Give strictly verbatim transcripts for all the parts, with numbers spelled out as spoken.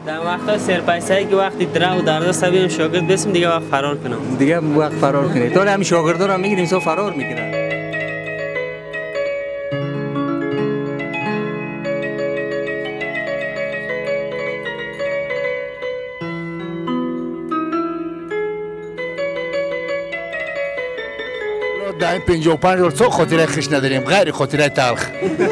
در وقتا سرپیسایی که وقتی درا و دردا سبیم شاگرد بسیم دیگه وقت فرار کنم دیگه وقت فرار کنه تو همین شاگردا رو میگیریم سو فرار میکنه در این پنجاه و پنج سال سو خاطره خوش نداریم غیر خاطره تلخ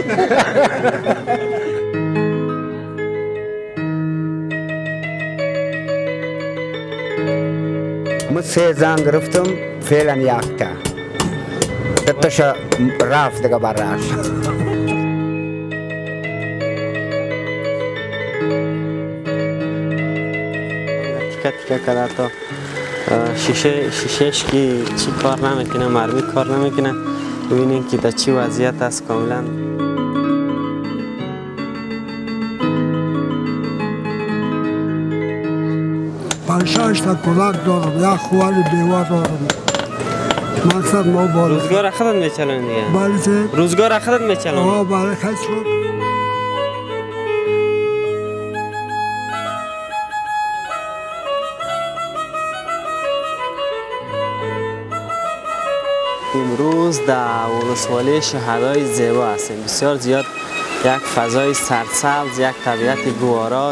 من سه زن گرفتم فعلا یخته تتش رفت دیگه براش تیکه تیکه کرده تا شیشه شیشهش که چی کار نمیکنه مرمی کار نمیکنه ببینین که در چی وضعیت است کاملا پنج تا کلاک دارم یک خوال بیوه دارم مقصد ما بالا روزگار خودت میچلن دیگه بله چه؟ روزگار خودت میچلن آه بله خیلی شد امروز در ولسوالی شهدای زیبا هستیم بسیار زیاد یک فضای سرسبز یک طبیعت گوارا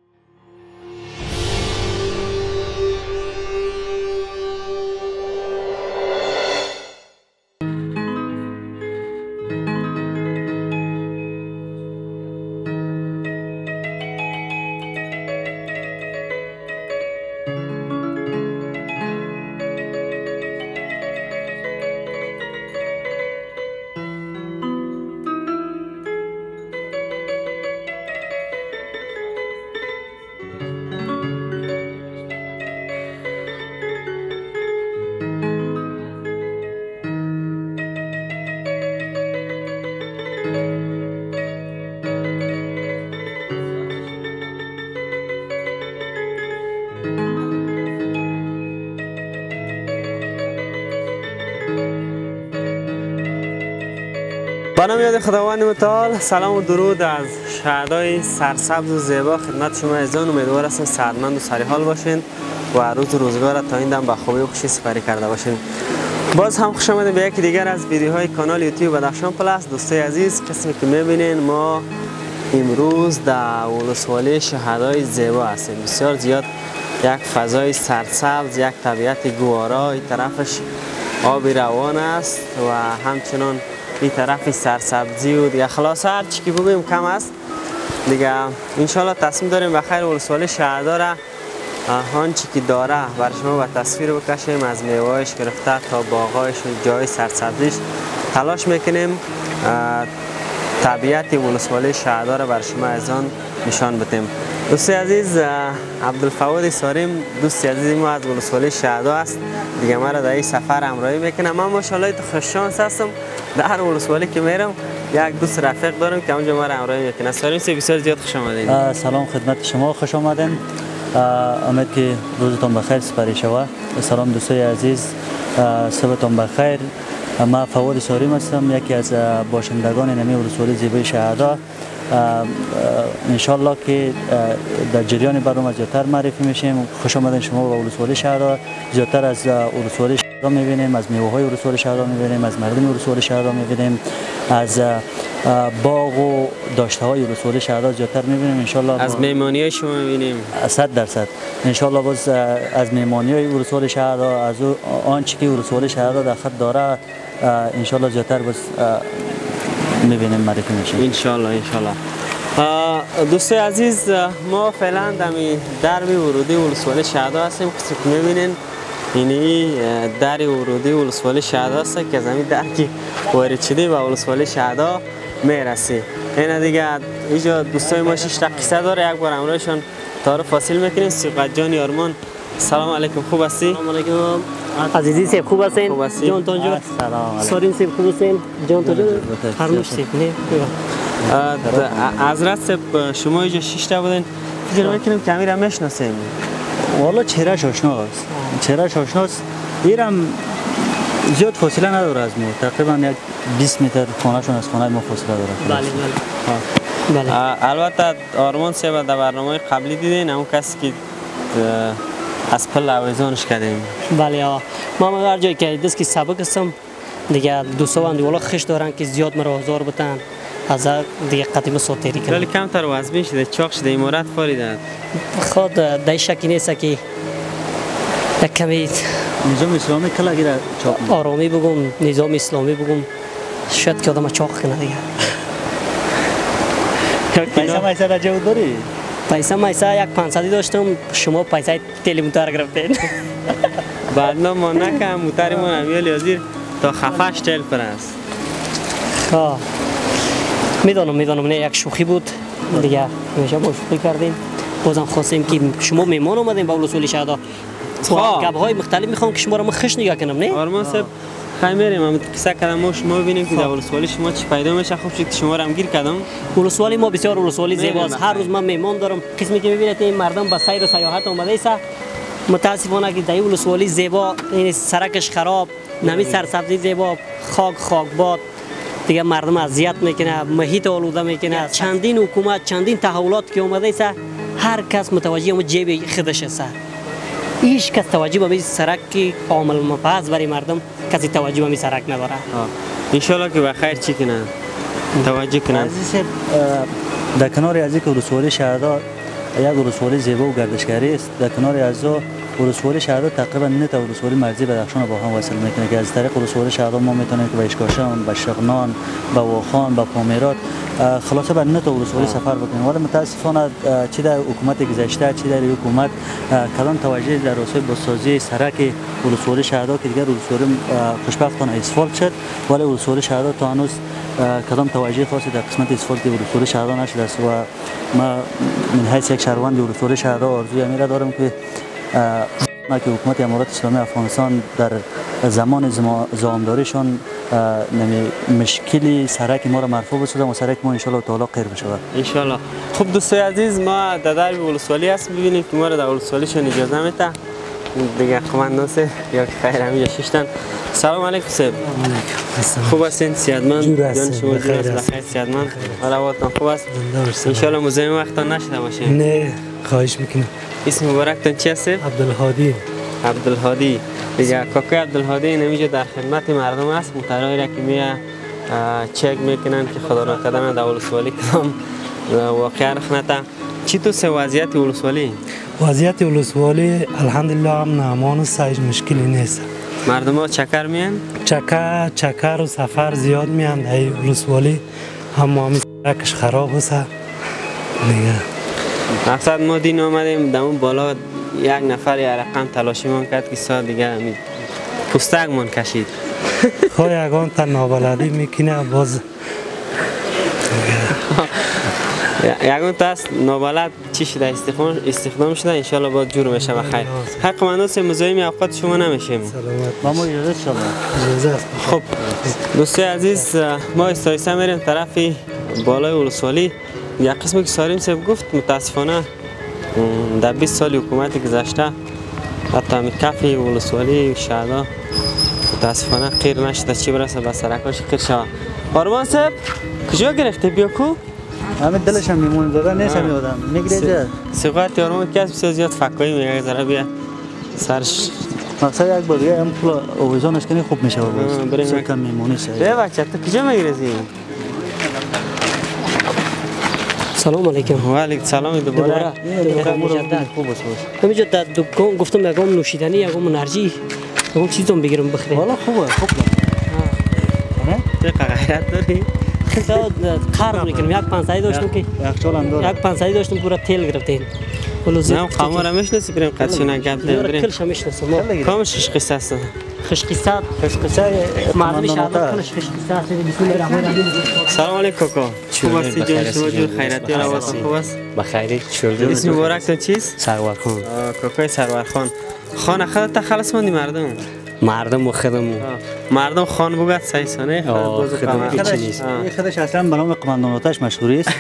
به نام یاد خداوند متعال سلام و درود از شهدای سرسبز و زیبا خدمت شما عزیزان امیدوار هستم صحتمند و سریحال باشین و روز روزگار تا این دم به خوبی و خوشی سپری کرده باشین. باز هم خوش آمدید به یکی دیگر از ویدیوهای کانال یوتیوب بدخشان پلاس. دوستای عزیز قسمی که میبینین ما امروز در ولسوالی شهدای زیبا هستیم بسیار زیاد یک فضای سرسبز یک طبیعت گوارا این طرفش آبی روان است و همچنان این طرف سرسبزی و دیگه خلاصه هر چی که بگویم کم است دیگه. انشالله تصمیم داریم بخیر ولسوالی شهدا را آنچه که داره بر شما به تصویر بکشیم از میوهش گرفته تا باغایش و جای سرسبزیش تلاش میکنیم طبیعت ولسوالی شهدا را بر شما از آن نشان بدیم. دوستی عزیز عبدالفواد ساریم دوستی عزیز ما از ولسوالی شهدا است دیگه ما را در این سفر همراهی میکنه. من ماشاءالله خوش شانس هستم در ولسوالی که میرم یک دوست رفیق دارم که اونجا ما را همراهی میکنه. ساریم سی بسیار زیاد خوش آمدید. سلام خدمت شما خوش آمدین. امید که روزتون بخیر سپری شود. سلام دوستای عزیز صبحتون بخیر. ما فواد ساریم هستم یکی از باشندگان نمی ولسوالی زیبای شهدا. انشالله که در جریان برنامه زیادتر معرفی میشیم. خوش آمدین شما به ولسوالی شهدا. زیادتر از ولسوالی شهدا میبینیم، از میوه های ولسوالی شهدا میبینیم، از مردم ولسوالی شهدا میبینیم، از باغ و داشته های ولسوالی شهدا زیادتر میبینیم. انشالله از مهمانی های شما میبینیم صد درصد. انشالله باز از مهمانی های ولسوالی شهدا از آنچه که ولسوالی شهدا در خط داره انشالله زیادتر باز میبینیم معرفی میشیم انشالله. انشالله دوستای عزیز ما فعلا در درب ورودی ولسوالی شهدا هستیم. قسمی که میبینین اینی در ورودی ولسوالی شهدا است که از همین در که وارد شده به ولسوالی شهدا میرسی. این دیگه اینجا دوستای ما شش تا قصه داره یک بار همراهشون تعارف فاصل میکنیم. سیغت جان یارمان سلام علیکم خوب هستی؟ سلام علیکم عزیزی سیب خوب هستین؟ خوب هستی؟ جان تان جان سلام سارین سیب خوب هستین؟ جان تان جان فرموش سیب نه حضرت سیب شما اینجا شش تا بودین فکر میکنم که امیر میشناسیم. والا چهرهش آشناست چهرهش آشناست ایرم زیاد فاصله نداره از ما تقریبا یک بیست متر خانهشون از خانه ما فاصله داره. بله بله بله. البته آرمان صاحب در برنامه قبلی دیدین اون کسی که از پل آویزانش کردیم. بله آه. ما هر جایی که دست که سبک هستم دیگه دوستا و اندیوالا خش دارن که زیاد مرا آزار بتن از دیگه قدیم سوتری کنن. ولی کمتر وزبین شده، چاق شده، امارت فاریده. خود دای شکی نیست که یک کمی نظام اسلامی کلا گیره چاق آرامی بگم، نظام اسلامی بگم شاید که آدم چاق کنه دیگه. پیسه مایسه را جو داری؟ پیسه مایسه یک پانصدی داشتم، شما پیسه تیلی موتر گرفتین. بعد ما نکم موتری ما نمیالی ازیر تا خفش تیل پر است. آه میدانم میدانم نه یک شوخی بود دیگه همیشه ما شوخی کردیم. بازم خواستیم که شما میمان اومدین با ولسوالی شهدا. گپ‌های مختلف میخوام که شما را من خش نگاه کنم نه؟ آرمان صاحب خیلی میریم اما کسا کردم ما شما ببینیم که در ولسوالی شما چی پیدا میشه. خوب شد شما را هم گیر کردم. ولسوالی ما بسیار ولسوالی زیباست. هر روز من میمان دارم. قسمی که میبینید این مردم با سیر و سیاحت اومده است. متاسفانه که در ولسوالی زیبا این سرکش خراب، نمی سرسبزی زیبا، خاک خاکباد دیگه مردم اذیت میکنه، محیط آلوده میکنه. چندین حکومت چندین تحولات که اومده است هر کس متوجه اون جیب خودش است. هیچ کس توجه به این سرک که عامل مفاز برای مردم کسی توجه به این سرک نداره. ان شاء الله که بخیر چی کنن توجه کنن. عزیز در کنار از اینکه ولسوالی شهدا یک ولسوالی زیبا و گردشگری است، در کنار از ولسوالی شهدا تقریبا نه تا ولسوالی مرزی بدخشان با هم وصل میکنه که از طریق ولسوالی شهدا ما میتونیم که به اشکاشان، به شغنان، به واخان، به پامیرات خلاصه به نه تا ولسوالی سفر بکنیم. ولی متاسفانه چی در حکومت گذشته چی در حکومت کلان توجه در راستای بازسازی سرک ولسوالی شهدا که دیگر ولسوالی خوشبختانه اسفالت شد ولی ولسوالی شهدا تا هنوز کدام توجه خاصی در قسمت اسفالت ولسوالی شهدا نشده است و ما من حیث یک شهروند ولسوالی شهدا آرزوی امیره دارم که ما که حکومت امارات اسلامی افغانستان در زمان زامداریشان نمی مشکلی سرک ما را مرفوع بسازم و سرک ما ان شاء الله تعالی خیر بشه ان شاء الله. خب دوستای عزیز ما در درب ولسوالی هست ببینید که ما را در ولسوالیشون اجازه میده دیگه قماندانس یا خیر همینجا ششتن. سلام علیکم صاحب. خوب هستین؟ صحتمند؟ جان شما بخیر صحتمند؟ حالتون خوب است؟ ان شاء الله مزاحم وقتتان نشده باشه. نه خواهش میکنم. اسم مبارکتون چی است؟ عبدالهادی. عبدالهادی. دیگه کاکای عبدالهادی نمیشه در خدمت مردم است. مترای را که میه چک میکنن که خدا نکردن در ولسوالی کدام واقعا رخنته. چی تو سه وضعیت ولسوالی؟ وضعیت ولسوالی الحمدلله هم امان است، هیچ مشکلی نیست. مردم ها چکر میان؟ چکر چکر و سفر زیاد میان در ولسوالی هم همین سرکش خراب است دیگه. مقصد ما دین آمدیم دمون بالا یک نفر یا رقم تلاشی من کرد که سا دیگه همین پوستک من کشید. خواه یکان تا نابلدی میکنه باز یکان تا است نابلد چی شده استخدام استخدام شده انشالله باید جور میشه بخیر. حق قماندانس مزاحم اوقات شما نمیشیم. ما ما اجازه شما. خب دوستای عزیز ما استایسته میریم طرف بالای ولسوالی. یک قسمی که ساریم صاحب گفت متاسفانه در بیست سال حکومت گذشته حتی همین کف ولسوالی شهدا متاسفانه خیر نشده چی برسه به سرکاش خیر شود. آرمان صاحب کجا گرفته بیا کو؟ همه دلش هم میمونه داره نیست هم یادم میگیره سیغات آرمان که از بسیار زیاد فکایی میگه ذره بیا سرش مقصد یک بار دیگه هم پول اویزانش کنی خوب میشه باز بسیار کم میمونی سه بیا بچه تو کجا میگیرزی؟ سلام علیکم. و علیکم سلام دوباره. همینجا در دکان گفتم یکم نوشیدنی یکم انرژی یکم چیزام بگیرم بخرم. والا خوبه خوب نه تو غیرت داری؟ قرض میکنم یک پانصدی داشتم که یخچال هم داره. یک پانصدی داشتم پورا تیل گرفتین. نه خمار میشناسی بریم قدشون گپ بریم. کلش میشناسم. کامش خش قصه است. خش قصه خش قصه معلومه شهادت کلش خش قصه است. بسم الله الرحمن الرحیم. سلام علیکم کاکا. خوب هستی جان شما جو خیراتی و خوب است؟ بخیری چولو. اسم مبارکتون چیست؟ سرور خان. کاکای سرور خان. خان خودت تخلص ماندی مردم؟ مردم و خودم مردم خان بگوید سعی سانه خودم هیچی نیست. این خودش اصلا به نام قماندان آتش مشهوری است.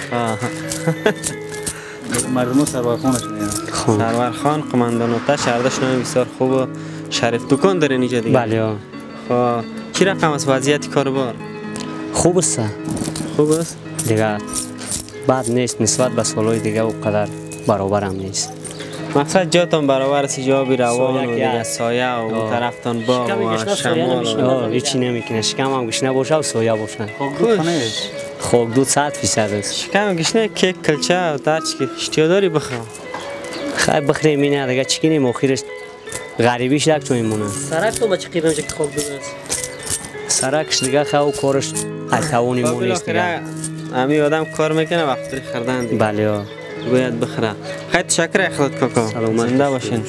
مردم سرور خانش میگن. سرور خان قماندان آتش اردش نام بسیار خوب و شریف. دکان داره اینجا دیگه؟ بله. خب چی رقم است وضعیت کاروبار؟ خوب است. خوب است؟ دیگه بد نیست، نسبت به سالهای دیگه و قدر برابر هم نیست. مقصد جاتون برابر است، جا بی روان و دیگه سایه و اون طرفتان با و شمال. هیچی نمیکنه، شکم هم گشنه باشه و سایه باشه. خوک دود صد فیصد است. شکم گشنه کیک کلچه و ترچ که اشتیا داری بخواه. خیلی بخریم اینه دیگه چی کنیم آخرش غریبیش دک چون میمونه. سرک تو با چی قیمه که خوک دود است؟ سرکش دیگه خیلی کارش توانی مونیست دیگه. امی آدم کار میکنه وقتی خردن دیگه. بله ها. باید بخره. خیلی تشکر اخلاط کاکا. زنده باشین.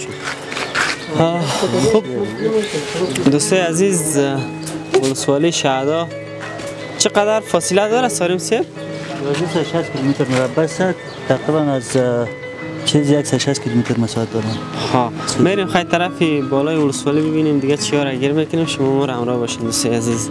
خب دوستای عزیز، ولسوالی شهدا چقدر فاصله داره ساریم سیب؟ دویست و شصت کیلومتر مربع است. تقریبا از چیزی صد و شصت کیلومتر مسافت داره. ها میریم خیلی طرفی بالای ولسوالی ببینیم دیگه چی را گیر میکنیم. شما ما را همراه باشین دوستای عزیز.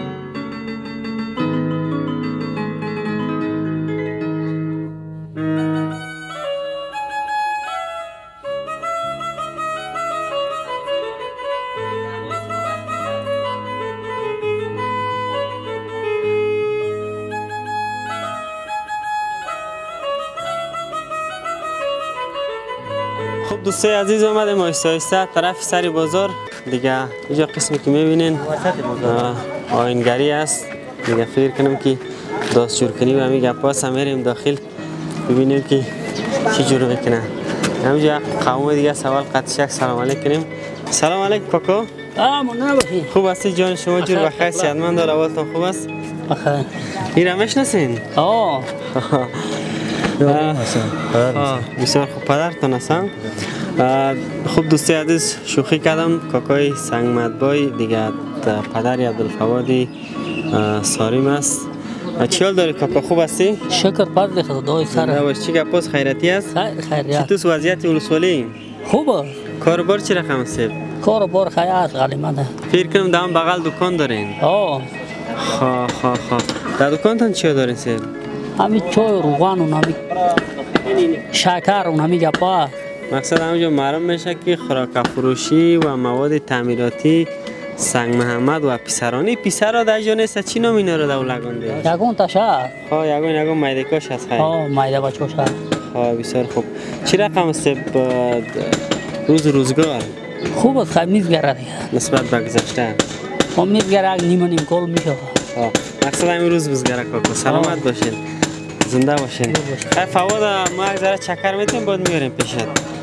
خب دوستای عزیز اومدیم آهسته آهسته طرف سری بازار دیگه. اینجا قسمی که میبینین آینگری است دیگه. فکر کنم که دستجور کنی و همین گپا هست. میریم داخل ببینیم که چی جور میکنه. همینجا قوم دیگه سوال قطشک سلام علیک کنیم. سلام علیک کاکا. آمون بخیر. خوب هستی جان شما؟ جور بخیر صحتمند دار اولتون خوب است؟ بخیر. این را میشناسین؟ آه بسیار خوب پدرتان هستم. خوب دوستی عزیز شوخی کردم. کاکای سنگ مدبای دیگه پدری عبدالفوادی ساریم است. چی حال داری کاکا؟ خوب هستی؟ شکر پرده خدای سر. چی گپاس خیرتی است؟ خیر خیریت. چطور وضعیت ولسوالی؟ خوبه. کاروبار چی رقم است؟ کاروبار خیر است غالبا. فکر کنم دام بغل دکان دارین. آه. خا خا خا. در دکانتان چی دارین سر؟ همین چای روغن و نمی شکر و نمی گپا. مقصد همونجا معلوم میشه که خوراک فروشی و مواد تعمیراتی سنگ محمد و پسرانی. پسر را در جا نیست چی نام اینا رو در لگانده؟ یگون تشه. ها یگون یگون مایدکاش هست. ها مایده بچوش هست. ها بسیار خوب. چی رقم است روز روزگار؟ خوب است خیلی میزگره دیگه نسبت به گذشته. خب میزگره نیمه نیم کل میشه. ها مقصد همین روز میزگره کاکا. سلامت باشین، زنده باشین. خیلی فواد ما یک ذره چکر میتیم باید میاریم پیشت.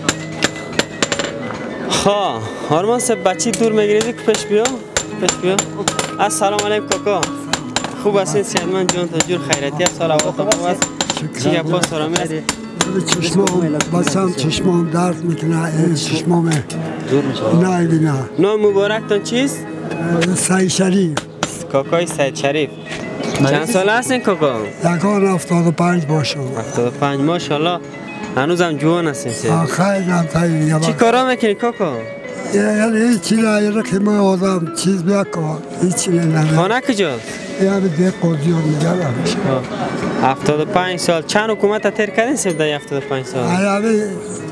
ها آرمان سب بچی دور میگیریدی که پیش بیا پیش بیا. السلام علیکم کاکا. خوب هستین؟ صحتمند جان؟ تجور خیرتی است؟ سال اولتون خوب است؟ چی گپا سرامی است؟ چشمام بسام چشمام درد میکنه. این چشمام نه نه. نام مبارکتان چیست؟ سعید شریف. کاکای سعید شریف. چند سال هستین کاکا؟ یکان هفتاد و پنج باشم. هفتاد و پنج ماشاءالله. هنوزم جوان هستین سه. خیلی هم تایی. چی کارا میکنی کاکا؟ یعنی هیچی نه. یه که ما آدم چیز بیاکن هیچی نه. خانه کجاست؟ یعنی ده قضیان میگردم. هفتاد و پنج سال. چند حکومت تیر کردین سیب در هفتاد و پنج سال؟ یعنی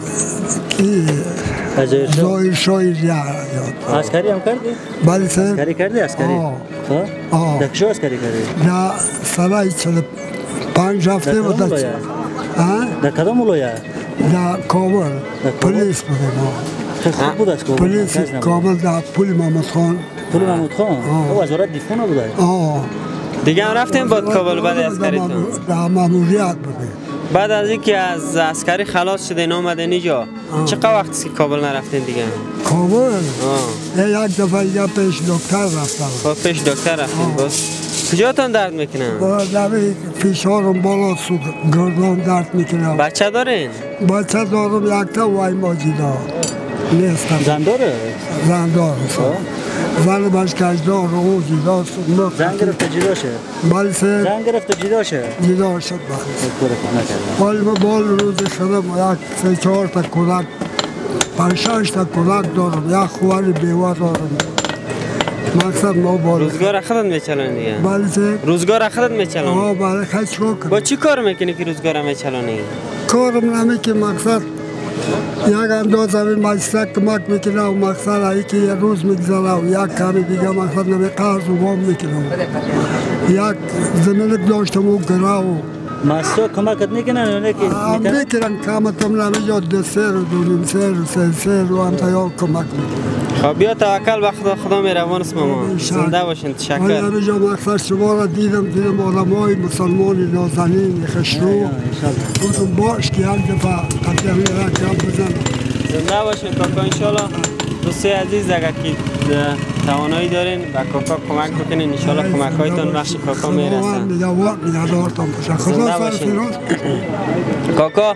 که زایر شایر یا عسکری هم کردی؟ بله سر عسکری کردی؟ عسکری؟ آه در کجا عسکری کردی؟ نه سالای چل پنج هفته بود. در کدام ولایت؟ در کابل پلیس بود ما. خوب بود از کابل؟ پلیس کابل در پول محمد خان. پول محمد خان؟ او وزارت دفاع نبوده؟ آه دیگه هم رفتیم بعد کابل بعد عسکریتون؟ در ماموریت بوده. بعد از اینکه از عسکری خلاص شدین آمدین اینجا چقدر وقتی که کابل نرفتین دیگه؟ کابل؟ یک دفعه یا پیش دکتر رفتم. خب پیش دکتر رفتین باز؟ کجاتون درد میکنن؟ در فشارم بالا سود گردان درد میکنم. بچه دارین؟ بچه دارم یک تا وای ماجی دار نیستم. زن داره؟ زن داره. زن باش کجدار رو جدا شد. زن گرفته جدا شد؟ بله سر زن گرفته جدا شد؟ جدا شد بله. بله بال روز شدم یک سه چهار تا کودک پنج شش تا کودک دارم. یک خوار بیوه دارم. مقصد ما بال روزگار اخدت میچلانی دیگه؟ بله سر روزگار اخدت میچلانی؟ آه بله خیلی چرا کنم. با چی کار میکنی که روزگار میچلانی؟ کارم نمی که مقصد یک انداز همین مجلسه کمک میکنه و مقصد هایی که یه روز میگذره و یک کمی دیگه مقصد نمی قرض و وام میکنه. یک زمین داشتم و گره و ماسو کمکت میکنن یا نه که میکنن؟ میکنن کامتم نمیجا دو سه رو دو نیم سه رو سه سه رو هم تایار کمک میکنن. خب بیا توکل به خدا، خدا مهربان است ماما. زنده باشین. تشکر. من نمیجا مقصد شما را دیدم دیدم علمای مسلمان نازنین خشرو گفتم باش که هم دفعه قدمی را کم بزن. زنده باشین کاکا. انشالله دوستی عزیز اگر که توانایی دارین با کاکا کمک بکنین، انشالله کمک هایتان بخش کاکا میرسن. خدا نگهوار نگهدارتان باشه. خدا سر فیروز. کاکا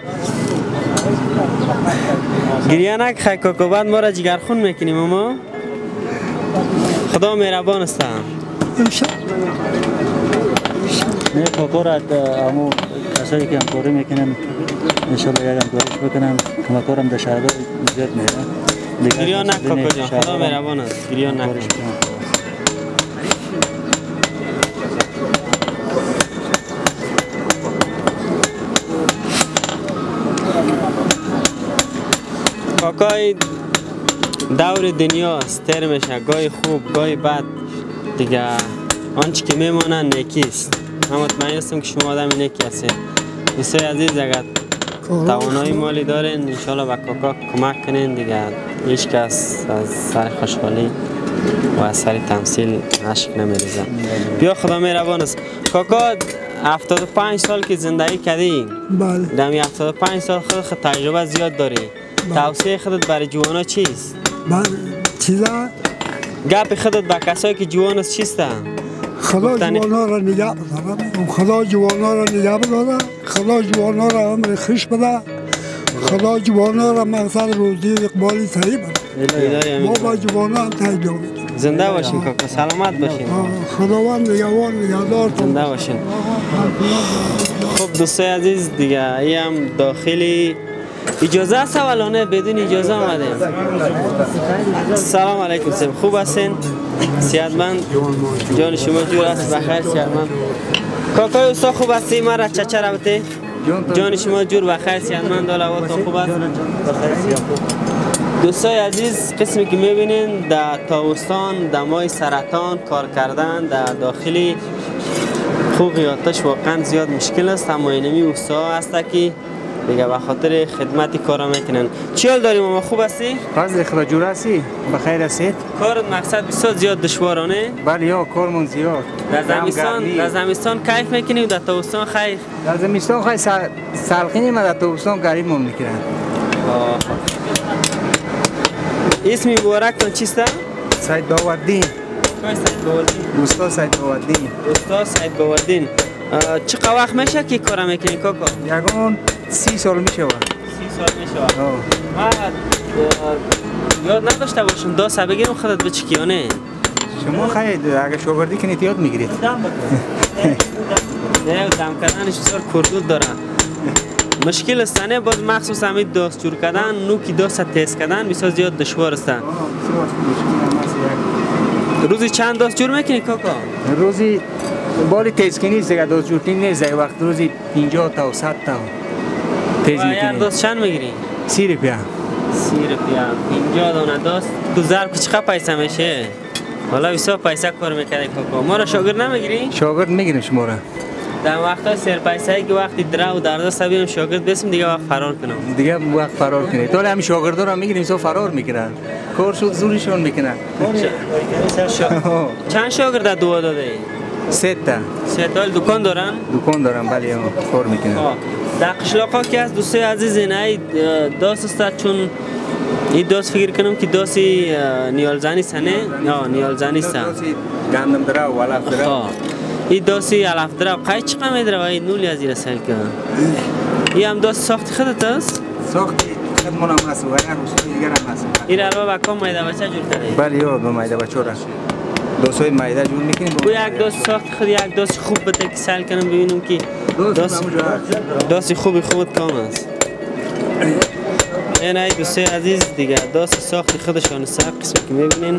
گریه نکن کاکا، بعد ما را جگرخون میکنیم ماما. خدا مهربان است. نه کاکا را امو کسایی که همکاری میکنن انشالله یک همکاریش بکنن. کمکارم در شهرها زیاد میرن. گریه نکن کاکا جان، خدا مهربان است. گریه نکن. کاکای دور دنیا است، تر میشه، گاهی خوب گاهی بد دیگه. آنچه که میمونه نیکی است. من مطمئن هستم که شما آدم نیکی هستین. دوستای عزیز اگر توانایی مالی دارین انشالله به کاکا کمک کنین دیگه. هیچ کس از سر خوشحالی و از سر تمثیل عشق نمیریزه. بیا خدا مهربان است. کاکا هفتاد و پنج سال که زندگی کردی. بله. در هفتاد و پنج سال خود خود تجربه زیاد داری. توصیه خودت برای جوانا چیست؟ بله. چیزا؟ گپ خودت به کسایی که جوان است چیست؟ خدا جوانا را نگه بدارم. خدا جوانا را نگه بدارم. خدا جوانا را عمر خوش بده. خدا جوانا را مقصد روزی اقبالی صحیح بده. ما با جوانا هم تحیل زنده باشین کاکا، سلامت باشین. خداوند نگهوار نگهدار. زنده باشین. خب دوستای عزیز دیگه ای هم داخلی اجازه است اولانه بدون اجازه آمدیم. سلام علیکم سیم، خوب هستین؟ صحتمند؟ جان شما جور است؟ بخیر صحتمند؟ کاکای اوستا خوب هستی؟ من را چچه رابطه؟ جان شما جور بخیر صحتمند؟ دال اولتان خوب است؟ دوستای عزیز قسمی که میبینین در تابستان دمای سرطان کار کردن در داخلی خوغی آتش واقعا زیاد مشکل است، اما اینمی اوستا هست که دیگه به خاطر خدمتی کارا میکنن. چی حال داری ماما، خوب هستی؟ فضل خدا جور هستی؟ بخیر هستید؟ کارت مقصد بسیار زیاد دشوارانه؟ بله یا کارمون زیاد. در زمستان در زمستان کیف میکنی و در تابستان خیر؟ در زمستان خیر سال سالخینی ما در تابستان گریمون میکنن. اسم مبارکتان چیست؟ سید باوردین. کای سید باوردین؟ استاد سید باوردین. استاد سید باوردین. چقدر وقت میشه که کار میکنی کاکا؟ یگان سی سال میشه. سی سال میشه. من یاد نداشته باشم دو سه بگیرم خودت به چکیانه. شما خیر اگه شاگردی کنید یاد میگیرید. نه دم کردنش بسیار کردود داره. مشکل است نه، باز مخصوص همین دست جور کردن نوکی دست تیز کردن بسیار زیاد دشوار است. روزی چند دست جور میکنی کاکا؟ روزی باری تیز کنی است دیگه، دست جور کنی نیست دیگه، وقت روزی پنجاه تا و صد تا تیز میکنی. هر دست چند میگیری؟ سی روپیه. سی روپیه. پنجاه دانه دست. تو ضرب که چقدر پیسه میشه؟ والا بسیار پیسه کار میکنی کاکا. ما را شاگرد نمیگیری؟ شاگرد میگیریم شما را. در وقتا سر پیسه که وقتی درا و در دست بیم شاگرد بسیم دیگه وقت فرار کنم. دیگه وقت فرار کنی. تو همین شاگردا را میگیریم سو فرار میکنن. کار شد زورشون میکنن. چند شاگرد دو داده؟ سه تا. سه تا دکان دارن؟ دکان دارن بله کار میکنن. در قشلاقا که از دوستای عزیز نه داست است، چون این داست فکر کنم که داسی نیالزنی سنه یا نیالزنی است. داسی گندم درا و علف درا. این داسی علف درا قای چقدر میدره و این نولی از این سال که این هم داست ساخت خودت است؟ ساختی خودمون هم هست و یک روزی دیگر هم هست. این علاوه با کام مایده بچه جور کرده؟ بله یا با مایده بچه را دوستای مایده جور میکنیم. او یک داست ساخت خود یک داست خوب بده که سال کنم ببینم که داست خوبی خود کام است. این ای دوستای عزیز دیگه داست ساخت خودشان سر قسمی که میبینین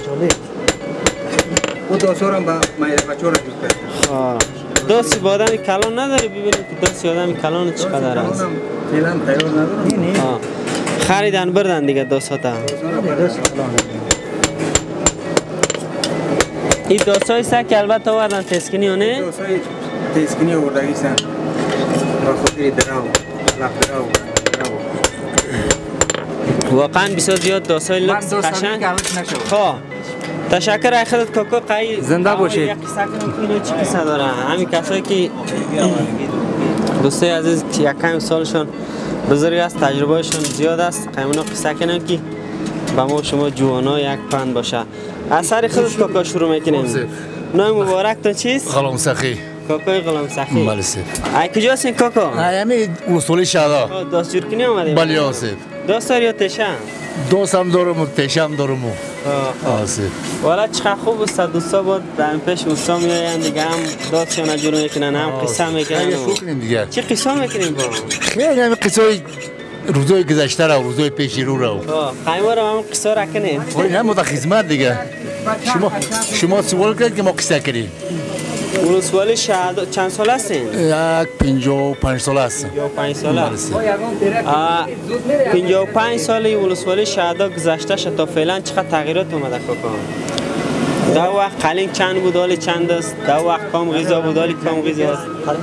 او داست هم با مایده بچه را جور کرده. داست با آدم کلان نداره، ببینیم که داست آدم کلان چقدر است. فعلا تیار ندارم. خریدن بردن دیگه داست ها تا. این داست های سه که البته آوردن تسکنی ها نه؟ داست های تسکنی آوردگی سن. خاطر درام درام واقعا بسیار زیاد داستان لکس قشنگ. خب تشکر ای خودت کاکا قایی زنده باشید. یک قصه کنم که اینو چی قصه داره؟ همین کسایی که دوستای عزیز که یک کم سالشون بزرگ است، تجربهشون زیاد است، قیمونا قصه کنن که با ما شما جوانا یک پند باشه. اثر خودت کاکا شروع میکنیم. نام مبارکتون چیست؟ غلام سخی. کاکای غلام سخی. بله سیف. ای کجا هستین کاکا؟ همین اصولی شهدا. داست جور کنی آمدیم؟ بله آسیف. داست داری یا تشم؟ دوست هم دارم و تشم دارم. آسیف. والا چقدر خوب است دوستا بود در پیش اوستا میآیند دیگه هم داستشون جور میکنن هم قصه میکنن. دیگه. چه قصه میکنیم با؟ خیلی همین قصه روزای گذشته را روزای پیشی رو را. قیمه را هم قصه را کنیم. ولی نه مت خدمت دیگه. شما شما سوال کردید که ما قصه کنیم. ولسوالی شهدا چند سال هستین؟ یک پنجاه و پنج سال هستم. پنجاه و پنج سال است. پنجاه و پنج سالی ولسوالی شهدا گذشته شد تا فعلا چقدر تغییرات اومده کاکا؟ در وقت قلنگ چند بود حالی چند است؟ در وقت کام غذا بود حالی کام غذا است؟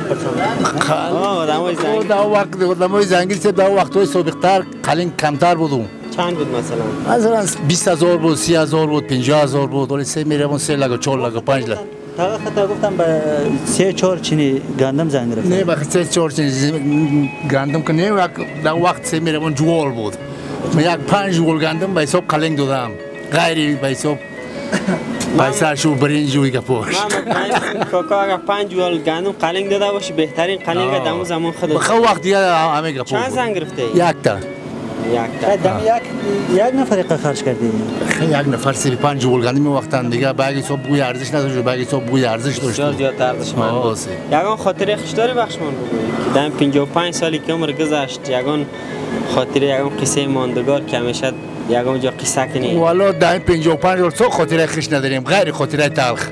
آه دمای زنگی. در وقت دمای زنگی سه در وقت‌های سابق‌تر قلنگ کمتر بودم. چند بود مثلا؟ مثلا بیست هزار بود، سی هزار بود، پنجاه هزار بود. ولی سه میرم سه لگا چهار لگا پنج لگا. تا خطا گفتم به سه چهار چینی گندم زنگ گرفتم. نه به سه چهار چینی گندم که نه در وقت سه میرم جوال بود. من یک پنج جوال گندم به حساب قلنگ دادم. غیری به حساب پیسه شو برنج و گپاش. من کاکا اگر پنج جوال گندم قلنگ داده باشی بهترین قلنگ دمو زمان خودت. بخو وقت دیگه همه گپاش. چند زنگ گرفته؟ یک تا. یک تا. دم یک یک نفر خرج کردی. یک نفر سی پنج جوال گندم وقتان دیگه باقی صبح بوی ارزش نداشت، باقی صبح بوی ارزش داشت. بسیار زیاد ارزش مند. یگان خاطره خشداری بخشمان بگوی. دم پنجاه و پنج سالی که عمر گذشت یگان خاطره یگان قصه ماندگار که همیشه یگان جا قصه کنی. والا دم پنجاه و پنج سال تو خاطره خش نداریم، غیر خاطره تلخ.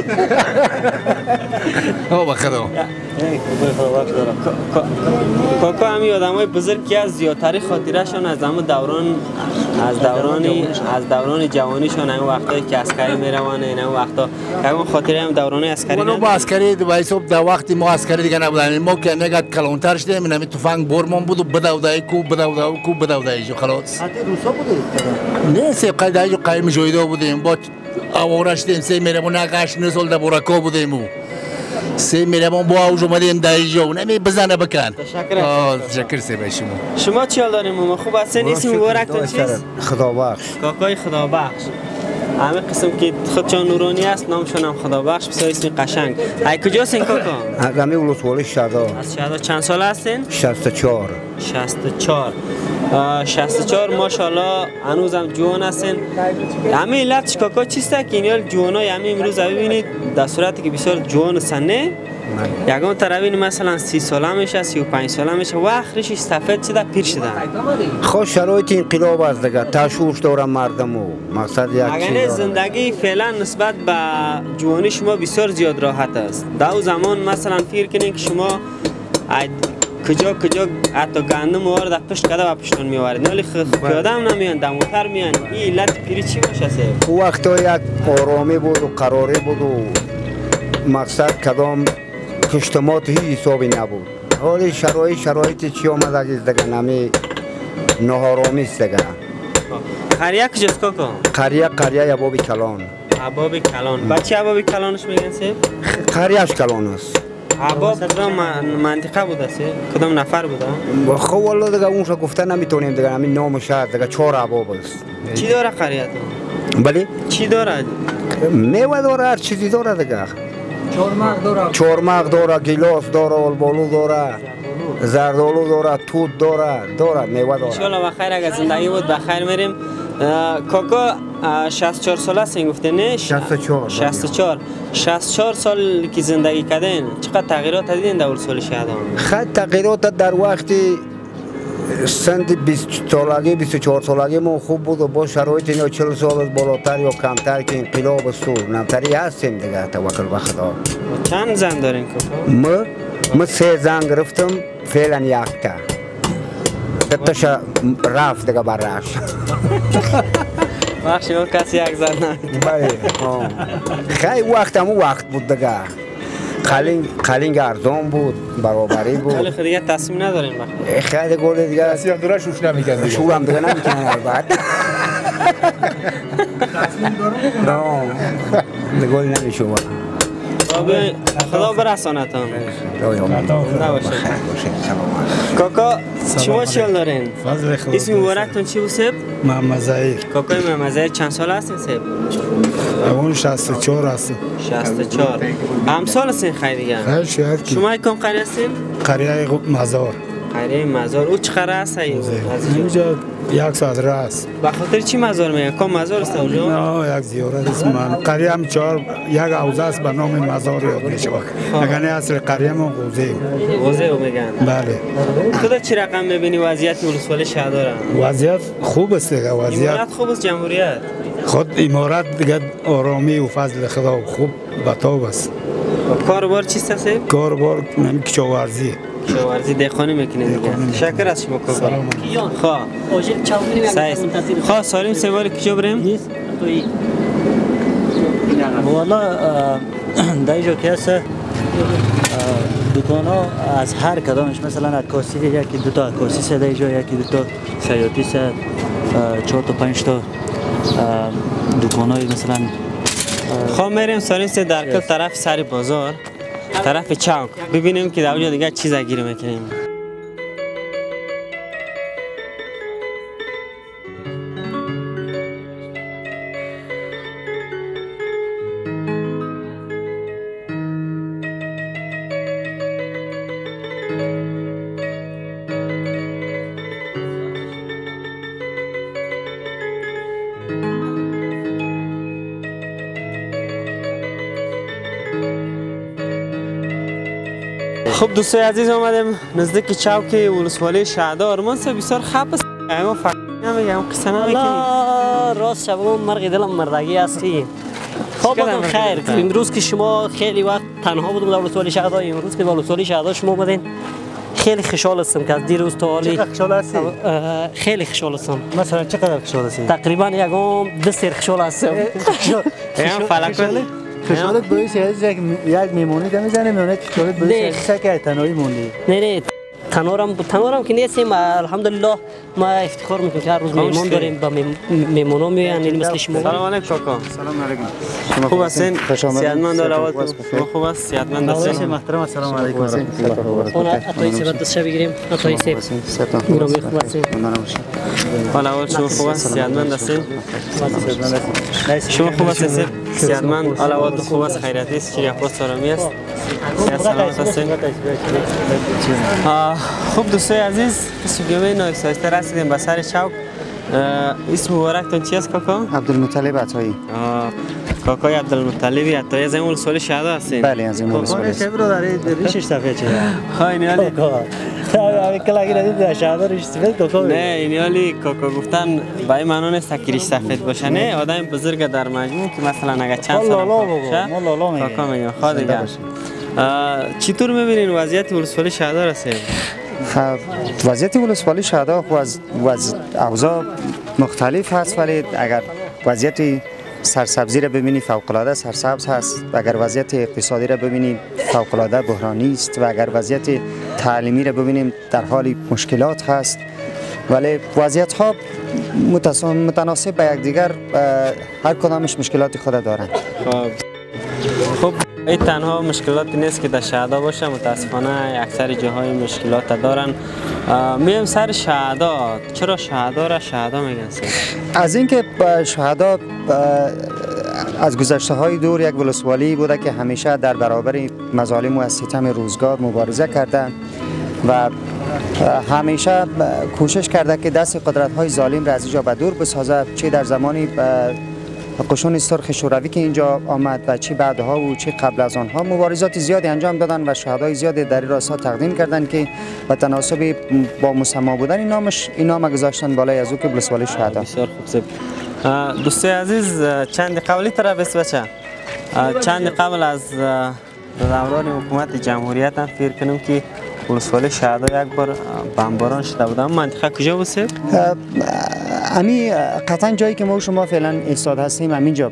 او بخدا. کاکا همی آدمای بزرگ که از زیادتری خاطرهشان از همون دوران از دورانی از دوران جوانیشان همون وقتایی که عسکری میروانه این همون وقتا همون خاطره هم دوران عسکری نه با عسکری به حساب در وقتی ما عسکری دیگه نبودیم ما که نگات کلانتر شدیم این همین تفنگ برمان بود و بدودای کو بدودای کو بدودای جو خلاص حتی روسا بودید نه سه قیدای جو قایم جویدا بودیم با آوارش دیم سه میرمون نگاش نسل در برکا بودیم سه میرمون با اوج اومدیم دایجو نمی بزنه بکن تشکر تشکر سی به شما شما چی حال داریم ما خوب هستین اسم مبارکتون چیست خدا بخش کاکای خدا بخش همه قسم که خودشان نورانی است نامشون هم خدا بخش بسیار اسم قشنگ ای کجاست این کاکا از همه ولسوالی شهدا از شهدا چند سال هستین شصت و چهار شصت و چهار شصت و چهار ماشاءالله هنوزم جوان هستین همه علت کاکا چیست که این جوانای همه امروز ببینید در صورتی که بسیار جوان سنه یگان طرفین مثلا سی ساله میشه سی و پنج ساله میشه و آخرش سفید شده پیر شده خود شرایط انقلاب است دیگه تشویش داره مردم و مقصد یک چیز زندگی فعلا نسبت به جوانی شما بسیار زیاد راحت است در زمان مثلا فکر کنین که شما کجا کجا حتی گندم وارد در پشت کده و پشتون میوارد ولی پیاده هم نمیان در موتر میان این علت پیری چی باشه سه وقتا یک آرامی بود و قراری بود و مقصد کدام خشتمات هیچ حسابی نبود حالی شرایط شرایط چی آمده است دیگه نمی نهارامی است دیگه قریه کجاست کاکا؟ قریه قریه اباب کلان اباب کلان بچه اباب کلانش میگن سه؟ قریهش کلان است اباب کدام منطقه بوده سه؟ کدام نفر بوده؟ خب والا دیگه اونشا گفته نمیتونیم دیگه همین نام شهر دیگه چهار اباب است چی داره قریه تو؟ بله؟ چی داره؟ میوه داره هر چیزی داره دیگه چهارمغز داره چهارمغز داره گیلاس داره آلبالو داره زردالو داره توت داره داره میوه داره ان شاء الله بخیر اگر زندگی بود بخیر میریم کاکا شصت و چهار ساله است گفته نه شصت و چهار شصت و چهار شصت و چهار سال که زندگی کردین چقدر تغییرات دیدین در ولسوالی شهدا خیلی تغییرات در وقتی سند بیست سالگی بیست و چهار سالگی ما خوب بود و با شرایط اینا چهل سال بالاتر یا کمتر که انقلاب است و نمتری هستیم دیگه توکل به خدا چند زن دارین کاکا ما ما سه زن گرفتم فعلا یک تا تتش رفت دیگه برش بخشی ما کسی یک زن نه خیلی وقت همون وقت بود دیگه قلنگ قلنگ ارزان بود، برابری بود. ولی خود دیگه تصمیم ندارین وقتی خیلی گل دیگه تصمیم دوره شوش نمیکنه دیگه. شورم دیگه نمیکنه البته. تصمیم دارم. نه گل نمیشه. خدا برسانتان. نباشه. کاکا شما چی حال دارین؟ فضل خدا. اسم مبارکتون چی بود سب؟ محمد زهیر. کاکای محمد زهیر چند سال هستین سب؟ اون شصت و چهار هستم. شصت و چهار. همسال هستین خیلی دیگه؟ خیلی شاید که. شما یکم قریه هستین؟ قریه مزار. قریه مزار. او چقدر هست اینجا؟ اینجا یک ساعت راه است. به خاطر چی مزار میگن؟ کام مزار است اونجا؟ نه یک زیارت است من. قریه هم چهار یک حوزه است به نام مزار یاد میشه. اگر اصل قریه ما غوزه. غوزه میگن. بله. تو چی رقم میبینی وضعیت ولسوالی شهردار؟ وضعیت خوب است دیگه وضعیت. امارات خوب است جمهوریت. خود امارات دیگه آرامی و فضل خدا خوب بتاب است. کاروبار چیست است؟ کاروبار نمی کشاورزی. کشاورزی دهقانی میکنه دیگه. تشکر از شما کاکا. خواه. خواه سالیم سه بار کجا بریم؟ والا در اینجا که هست دکان ها از هر کدامش مثلا عکاسی یکی دو تا عکاسی سه در اینجا یکی دو تا خیاطی سه چهار تا پنج تا دکان های مثلا خواه میریم سالیم سه در کل طرف سر بازار طرف چوک ببینیم که در اونجا دیگه چیز گیر میکنیم. خب دوستای عزیز آمدیم نزدیک چوک ولسوالی شهردار. من سه بسیار خب است. اما فقط نمیگم قصه نمیکنی. راست شبون مرغ دلم مردگی هستی. خب خیر امروز که شما خیلی وقت تنها بودم در ولسوالی شهردار، امروز که در ولسوالی شهردار شما اومدین خیلی خوشحال هستم که از دیروز تا حالی. چقدر خوشحال هستی؟ خیلی خوشحال هستم. مثلا چقدر خوشحال هستی؟ تقریبا یکم دو سر خوشحال هستم. هم فلکل خوشحالت باعث از یک یک میمونی دم میزنه میونه خوشحالت باعث از که تنهایی موندی. نه نه تنورم تنورم که نیستیم الحمدلله ما افتخار میکنیم که هر روز میمون داریم با میمونا میان این مثل شما. سلام علیکم کاکا. سلام علیکم. خوب هستین؟ صحتمند آوازتون خوب است؟ صحتمند هستین؟ محترم سلام علیکم. اون اتای سبت دست بگیریم اتای سب. گرامی خوب هستین؟ حالا اول شما خوب است؟ صحتمند هستین؟ شما خوب هستین؟ صحتمند حالا اول خوب است خیراتی است چی اخبار سرامی است؟ سلامت هستین؟ خوب دوستای عزیز سوگوی نایسایسته رسیدیم به سر چوک. اسم مبارکتون چی است کاکا؟ عبدالمطلب عطایی. کاکای عبدالمطلب عطایی از این ولسوالی شهردار هستین؟ بله از این ولسوالی هستم. کاکا برادر ریشش صفحه چیه؟ ها این حالی کاکا کلاگی ندید در شهردار ریش سفید کاکا. نه این حالی کاکا گفتن با این معنی نیست که ریش سفید باشه نه آدم بزرگ در مجموع که مثلا اگر چند سال باشه کاکا میگم خدا دیگه. چطور میبینین وضعیت ولسوالی شهردار است؟ خب وضعیت ولسوالی شهردار از وضع اوضاع مختلف هست ولی اگر وضعیت سرسبزی را ببینی فوق العاده سرسبز هست و اگر وضعیت اقتصادی را ببینیم فوق العاده بحرانی است و اگر وضعیت تعلیمی را ببینیم در حال مشکلات هست ولی وضعیت ها متناسب به یکدیگر هر کدامش مشکلات خود دارند. خب این تنها مشکلاتی نیست که در شهردار باشه متاسفانه اکثر جاهای مشکلات دارن. میم سر شهردار چرا شهردار شهردار میگن؟ از اینکه شهردار از گذشته های دور یک ولسوالی بوده که همیشه در برابر مظالم و ستم روزگار مبارزه کرده و همیشه کوشش کرده که دست قدرت های ظالم را از اینجا به دور بسازه، چه در زمانی قشون سرخ شوروی که اینجا آمد و چه بعدها و چه قبل از آنها مبارزات زیادی انجام دادن و شهدای زیادی در این راستا تقدیم کردند که به تناسب با مسما بودن این نامش این نام گذاشتن بالای از او که ولسوالی شهردار. بسیار خوب. دوستای عزیز چند قبلی طرف است بچه چند قبل از دوران حکومت جمهوریت هم فکر کنم که ولسوالی شهردار یک بار بمباران شده بود. اما منطقه کجا بود؟ امی قطعا جایی که ما و شما فعلا ایستاد هستیم همینجا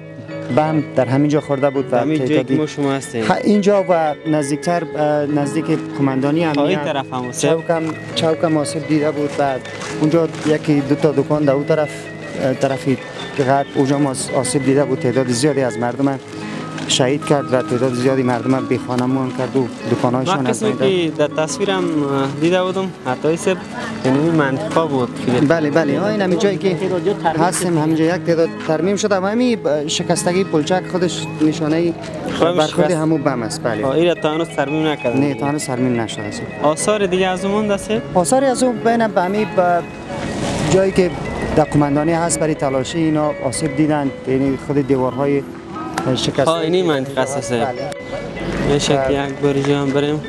بم در همینجا خورده بود و همین جایی که ما شما هستیم اینجا و نزدیکتر نزدیک قماندانی این امنیت طرف هم چوکم چوکم آسیب دیده بود و اونجا یکی دو تا دکان در اون طرف طرفی غرب اونجا ما آسیب دیده بود. تعداد زیادی از مردم شهید کرد و تعداد زیادی مردم بی خانمان کرد و دکان‌هایشان از بین که در تصویرم دیده بودم حتی سب این منطقه بود. بله بله این همین جایی که هستیم همینجا یک تعداد ترمیم شده و همین شکستگی پلچک خودش نشانه برخورد همون بم است. بله این تا هنوز ترمیم نکرده؟ نه تا هنوز ترمیم نشده است. آثار دیگه از اون مونده است؟ آثاری از اون بین به همین جایی که در قماندانی هست برای تلاشی اینا آسیب دیدن، یعنی خود دیوارهای شکست. ها اینی منطقه است. میشه که یک باری جا هم بریم.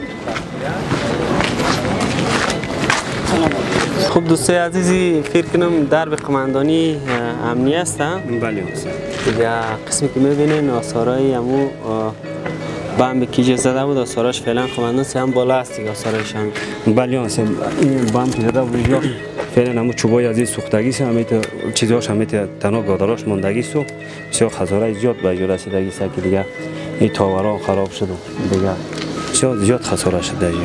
خوب دوستای عزیزی فکر کنم درب قماندانی امنی است. بله دیگه قسمی که میبینین آثارهای همو بم که جا زده بود آثارش فعلا قماندان هم بالا است دیگه آثارش هم. بله این بم که زده بود اینجا فعلا همو چوبای از این سوختگی است، همه چیزاش همه تنها گاداراش ماندگی است و بسیار خسارات زیاد به جا رسیدگی است که دیگه این تاورا خراب شد و دیگه بسیار زیاد خسارات شد دیگه.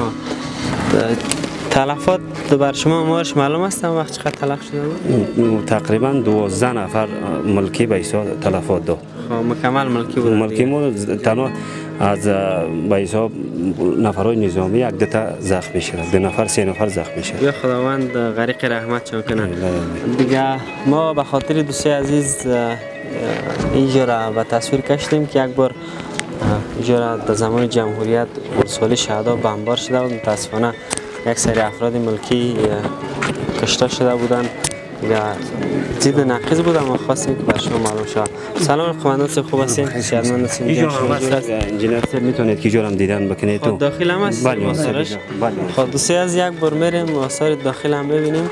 تلفات بر شما مارش معلوم است وقت چقدر تلف شده بود؟ تقریبا دوازده نفر ملکی به حساب تلفات داد. مکمل ملکی بود. ملکی ما تنها از به حساب نفرای نظامی یک دو تا زخمی شده، دو نفر سه نفر زخمی شده. یا خداوند غریق رحمت چون کنه. دیگه ما به خاطر دوستای عزیز اینجا را به تصویر کشیدیم که یک بار اینجا را در زمان جمهوریت ولسوالی شهدا بمبار شده بود. متاسفانه یک سری افراد ملکی کشته شده بودند. دیگه زید نقیض بود اما خواستیم که بر شما معلوم شود. سلام قماندان صاحب خوب هستین؟ شادمان هستیم. اینجا انجینر صاحب میتونید که جورم دیدن بکنید تو؟ داخل هم هست؟ بله آثارش. خب دوستای از یک بار میریم آثار داخل هم ببینیم.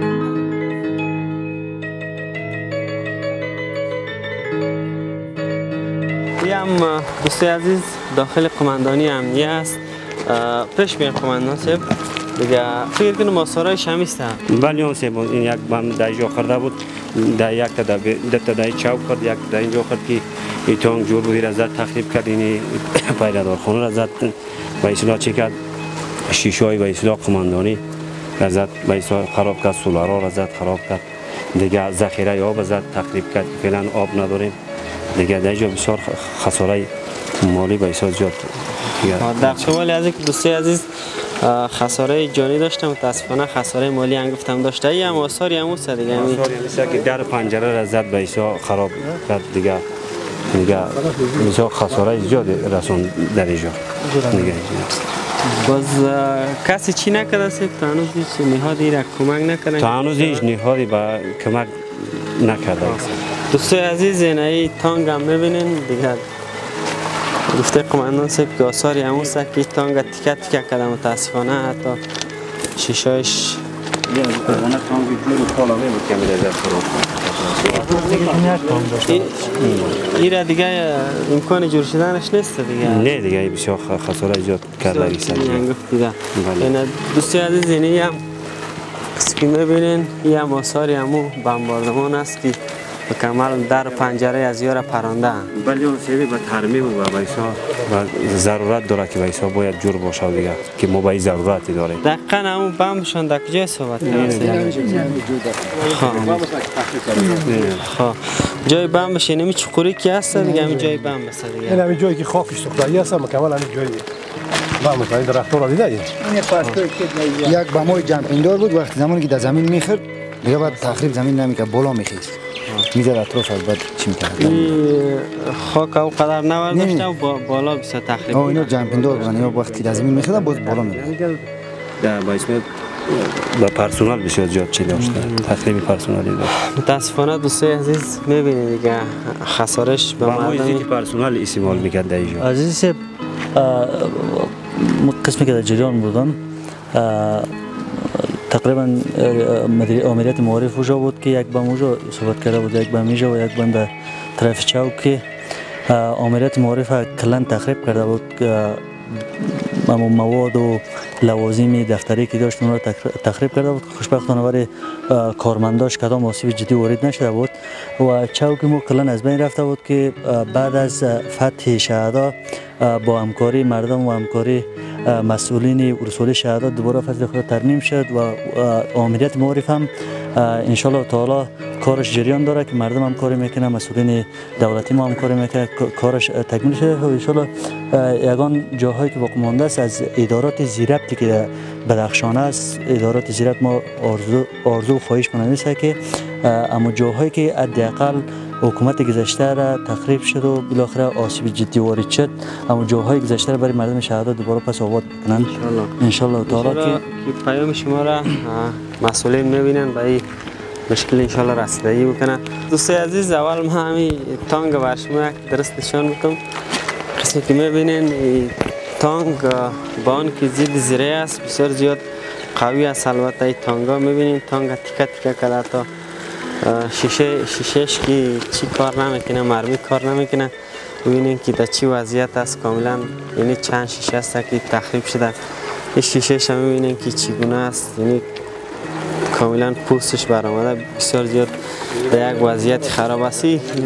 این هم دوستای عزیز داخل قماندانی امنیه است. پیش بیان قماندان صاحب. دیگه فکر کنم آثارهای شمی است. بله اون صاحب این یک بم در اینجا خورده بود، در یک تا در تا در چوک خورد، یک در اینجا خورد که این تانک جور بودی را زد تخریب کرد، این پیره‌دار خانه را زد و اصلاح چی کرد شیشه های و اصلاح قماندانی را زد و اصلاح خراب کرد، سولارا را زد خراب کرد، دیگه ذخیره آب زد تخریب کرد، فعلا آب نداریم دیگه. در اینجا بسیار خسارای مالی و اصلاح زیاد. در شمال از اینکه دوستای عزیز خساره جانی داشتم متاسفانه خساره مالی هم گفتم داشته. ای هم آثاری هم است دیگه. آثاری مثل که در پنجره را زد به ایسا خراب کرد دیگه. دیگه بسیار خساره زیاد رسون در اینجا دیگه. باز کسی چی نکرده است تا هنوز هیچ نهادی را کمک نکرده؟ تا هنوز هیچ نهادی با کمک نکرده است. دوستای عزیز این تانگ هم میبینین دیگه. گفته قماندان صاحب که آثاری همون است که تانگ تیکه تیکه کرده متاسفانه حتی شیشه‌اش این را دیگه امکان جور شدنش نیست دیگه. نه دیگه بسیار خسارات زیاد کرده است. این دوستای عزیز اینی هم که میبینین این هم آثاری همون بمباردمان است که کامل در پنجره از یار پرانده هم. بله اون سیبی به ترمیم و بایسا و ضرورت داره که بایسا باید جور باشه دیگه که ما باید ضرورتی داره. دقیقا همون بمبشان در کجای صحبت کنید؟ خب جای بمبش اینمی چقوری که هست دیگه همین جای بمب است دیگه. این همین جایی که خاکش سوختگی هست مکمل همین جایی بمب است. این درخت‌ها را دیدید؟ یک بمای جمپیندار بود وقتی زمانی که در زمین میخورد دیگه بعد تخریب زمین نمیکرد بالا میخیست. میزد اطراف از بعد چی میکرد؟ این خاک او قدر نورد داشته و بالا بسیار تخریب. آه اینا جمپیندار بودن یا وقتی در زمین میخوردن باز بالا میرفت. در باعث با پرسونال بسیار زیاد چی داشته. تخریب پرسونالی داشت. متاسفانه دوستای عزیز میبینید دیگه خسارش به مردم که پرسونال استعمال میکرد در اینجا. عزیز قسمی که در جریان بودم تقریبا آمریت معارف اونجا بود که یک بم اونجا صحبت کرده بود، یک بم اینجا و یک بم در طرف چوک که آمریت معارف کلان تخریب کرده بود. اما مواد و لوازم دفتری که داشت اون را تخریب کرده بود. خوشبختانه برای کارمنداش کدام آسیب جدی وارد نشده بود و چوک ما کلا از بین رفته بود که بعد از فتح شهدا با همکاری مردم و همکاری مسئولین ولسوالی شهدا دوباره فصل خود ترمیم شد و آمریت معارف هم ان شاء الله تعالی کارش جریان داره که مردم هم کاری میکنه، مسئولین دولتی ما هم کاری میکنه، کارش تکمیل شده و ان شاء الله یگان جاهایی که باقی مانده است از ادارات زیربطی که بدخشان است، ادارات زیربط ما آرزو آرزو خواهش منویسه که اما جاهایی که حداقل حکومت گذشته را تخریب شد و بالاخره آسیب جدی وارد شد، اما جاهای گذشته را برای مردم شهدا دوباره پس آباد بکنن ان شاء الله تعالی که پیام شما را مسئولین میبینن و این مشکل ان شاء الله رسیدگی بکنن. دوستای عزیز، اول ما همین تانگ بر شما درست نشان میکنم. قسمی که میبینین تانگ با آن که زید زیره است بسیار زیاد قوی است. البته این تانگا میبینین تانگ تیکه تیکه کرده تا شیشه شیشهش که چی کار نمیکنه، مرمی کار نمیکنه. ببینین که در چی وضعیت است کاملا، یعنی چند شیشه است که تخریب شده. این شیشهش هم میبینین که چگونه است، یعنی کاملا پوستش برآمده، بسیار زیاد در یک وضعیت خراب است.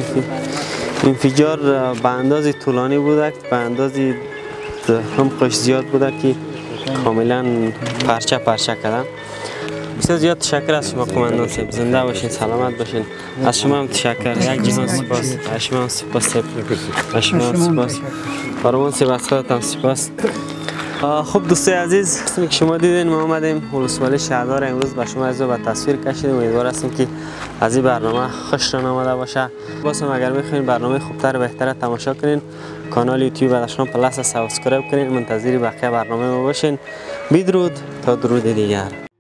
انفجار به اندازه طولانی بوده، به اندازه عمقش زیاد بوده که کاملا پرچه پرچه کردن. بسیار زیاد تشکر از شما قماندان صاحب، زنده باشین، سلامت باشین. از شما هم تشکر، یک جهان سپاس. از شما هم سپاس صاحب، از شما هم سپاس. فرمان صاحب از خودت هم سپاس. خب دوستای عزیز، که شما دیدین ما آمدیم ولسوالی شهدا را امروز به شما عزیزا به تصویر کشیدیم. امیدوار هستیم که از این برنامه خوشتون آمده باشه. بازم اگر میخواین برنامه خوبتر و بهتر تماشا کنین، کانال یوتیوب بدخشان پلاس سابسکرایب کنین، منتظر بقیه برنامه ما باشین. بدرود تا درود دیگر.